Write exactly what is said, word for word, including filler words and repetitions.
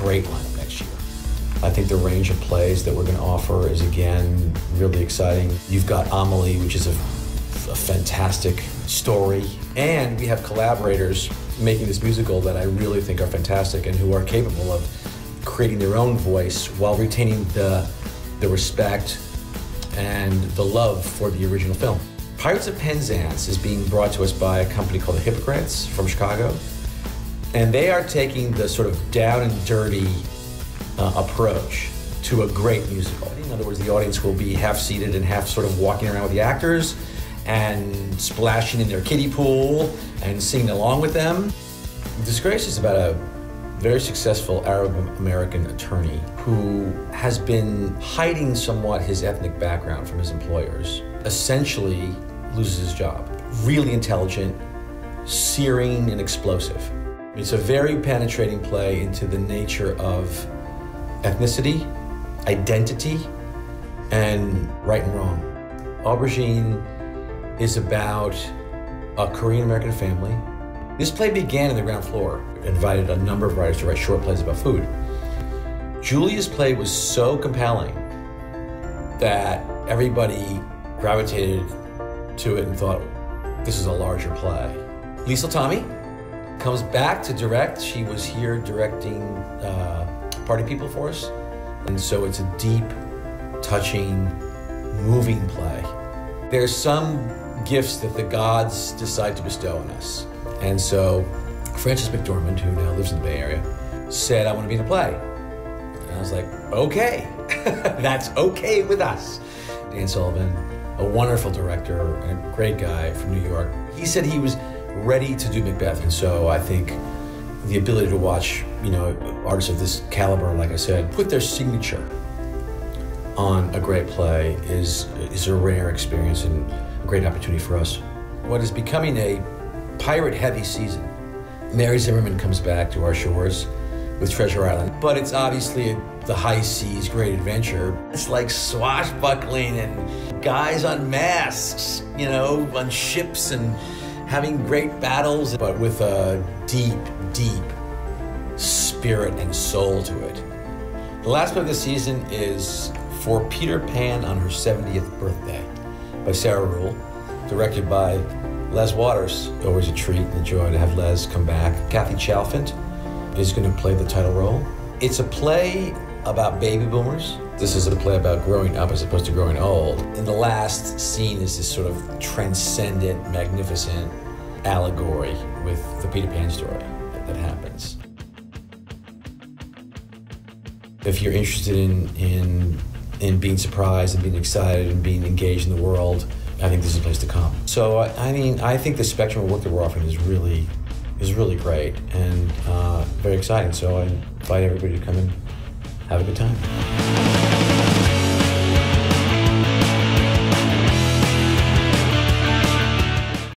great lineup next year. I think the range of plays that we're going to offer is, again, really exciting. You've got Amelie, which is a, a fantastic story, and we have collaborators making this musical that I really think are fantastic and who are capable of creating their own voice while retaining the, the respect and the love for the original film. Pirates of Penzance is being brought to us by a company called the Hippocrates from Chicago, and they are taking the sort of down and dirty uh, approach to a great musical. In other words, the audience will be half seated and half sort of walking around with the actors and splashing in their kiddie pool and singing along with them. Disgrace is about a very successful Arab-American attorney who has been hiding somewhat his ethnic background from his employers, essentially loses his job. Really intelligent, searing, and explosive. It's a very penetrating play into the nature of ethnicity, identity, and right and wrong. Aubergine is about a Korean-American family. This play began in the ground floor. It invited a number of writers to write short plays about food. Julia's play was so compelling that everybody gravitated to it and thought, this is a larger play. Lisa Tommy comes back to direct. She was here directing uh, Party People for us. And so it's a deep, touching, moving play. There's some gifts that the gods decide to bestow on us. And so Frances McDormand, who now lives in the Bay Area, said, I want to be in a play. And I was like, okay, that's okay with us. Dan Sullivan, a wonderful director and a great guy from New York. He said he was ready to do Macbeth. And so I think the ability to watch, you know, artists of this caliber, like I said, put their signature on a great play is, is a rare experience and a great opportunity for us. What is becoming a pirate-heavy season. Mary Zimmerman comes back to our shores with Treasure Island, but it's obviously a, the high seas great adventure. It's like swashbuckling and guys on masks, you know, on ships and having great battles, but with a deep, deep spirit and soul to it. The last play of the season is For Peter Pan on Her seventieth Birthday by Sarah Ruhl, directed by Les Waters. Always a treat and a joy to have Les come back. Kathy Chalfant is going to play the title role. It's a play about baby boomers. This is a play about growing up as opposed to growing old. And the last scene is this sort of transcendent, magnificent allegory with the Peter Pan story that, that happens. If you're interested in, in, in being surprised and being excited and being engaged in the world, I think this is a place to come. So, I mean, I think the spectrum of work that we're offering is really, is really great and uh, very exciting. So I invite everybody to come and have a good time.